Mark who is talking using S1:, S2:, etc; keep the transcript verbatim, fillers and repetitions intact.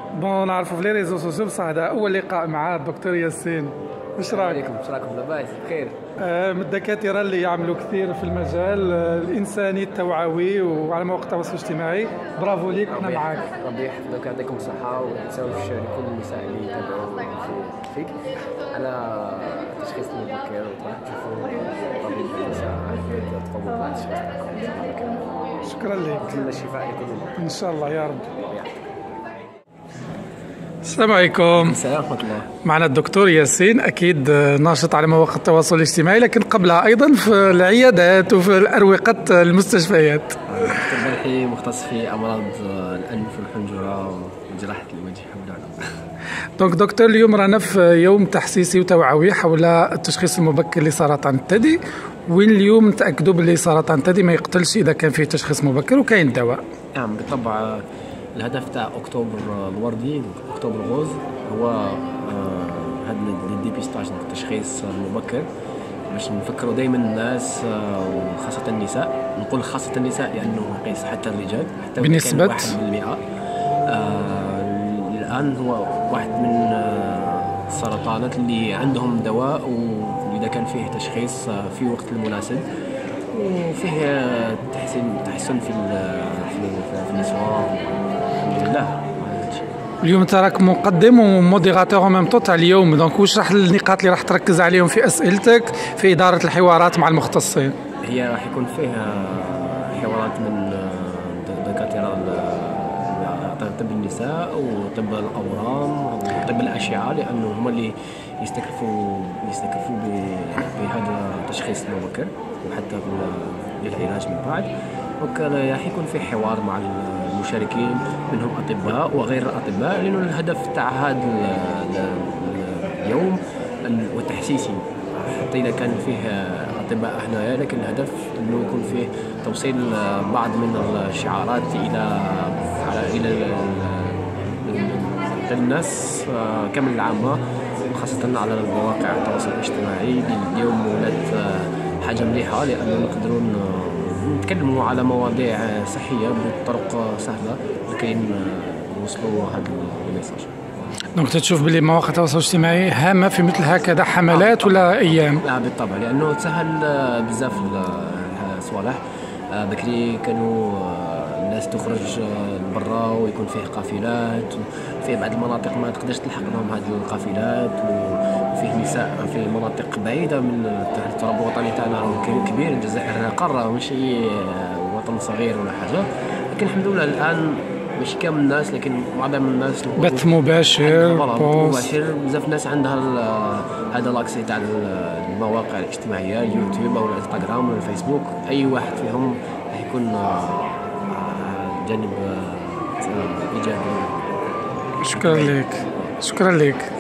S1: بون نعرفوا في لي ريزو سوسيو بصح هذا اول لقاء مع الدكتور ياسين. واش راك؟
S2: عليكم واش راكم لاباس بخير؟
S1: آه من الدكاتره اللي يعملوا كثير في المجال آه الانساني التوعوي وعلى مواقع التواصل الاجتماعي. برافو ليك وحنا معاك.
S2: ربي يحفظك ويعطيكم الصحه وما تنساوش لكل النساء اللي يتابعوا فيك على تشخيص مبكر وتروح تشوفوا طبيب النساء تقوموا بالتشخيص تاعكم.
S1: شكرا لك.
S2: نتمنى الشفاء لكم
S1: ان شاء الله يا رب. السلام عليكم.
S2: السلام ورحمة الله.
S1: معنا الدكتور ياسين، أكيد ناشط على مواقع التواصل الاجتماعي، لكن قبلها أيضا في العيادات وفي أروقة المستشفيات.
S2: دكتور بلحي مختص في أمراض الأنف والحنجرة وجراحة الوجه والعنق.
S1: دونك دكتور، اليوم رانا في يوم تحسيسي وتوعوي حول التشخيص المبكر لسرطان الثدي، وين اليوم نتأكدوا باللي سرطان الثدي ما يقتلش إذا كان فيه تشخيص مبكر وكاين دواء.
S2: نعم بالطبع. الهدف تاع اكتوبر الوردي اكتوبر غوز هو هذا الديبيستاج التشخيص المبكر باش نفكروا دائما الناس وخاصه النساء. نقول خاصه النساء لانه يقيس حتى الرجال حتى
S1: بنسبه
S2: واحد بالمئة. آه الان هو واحد من السرطانات اللي عندهم دواء، واذا كان فيه تشخيص في وقت المناسب وفيه تحسين تحسن في في النسوان. الحمد لله.
S1: اليوم انت راك مقدم وموديراتور ميم طو تاع اليوم، دونك واش راح النقاط اللي راح تركز عليهم في اسئلتك في اداره الحوارات مع المختصين؟
S2: هي راح يكون فيها حوارات من دكاتره طب النساء وطب الاورام وطب الاشعه، لانه هم اللي يستكلفوا يستكلفوا بهذا التشخيص المبكر وحتى بالعلاج من بعد. وكان راح يكون في حوار مع المشاركين منهم اطباء وغير الاطباء، لانه الهدف تاع هذا اليوم والتحسيسي حتى اذا كان فيه اطباء هنايا، لكن الهدف انه يكون فيه توصيل بعض من الشعارات الى الى الناس كامل العامه، خاصه على مواقع التواصل الاجتماعي. اليوم ولات حاجه مليحه لانه نقدروا نتكلموا على مواضيع صحيه بطرق سهله لكي نوصلوا هذا الميساج.
S1: دونك تشوف باللي مواقع التواصل الاجتماعي هامه في مثل هكذا حملات ولا ايام؟
S2: لا بالطبع، لانه تسهل بزاف الصوالح. بكري كانوا الناس تخرج لبرا ويكون فيه قافلات، وفيه بعض المناطق ما تقدرش تلحق لهم هذه القافلات، وفيه نساء في مناطق بعيده من التراب الوطني تاعنا كبير. الجزائر قاره ماشي وطن صغير ولا حاجه، لكن الحمد لله الان مش كامل الناس لكن معظم الناس
S1: بث مباشر
S2: مباشر. بزاف الناس عندها هذا لاكسي تاع المواقع الاجتماعيه، اليوتيوب او الانستغرام او الفيسبوك. اي واحد فيهم راح يكون جانب ايجابي.
S1: شكرا لك. شكرا لك.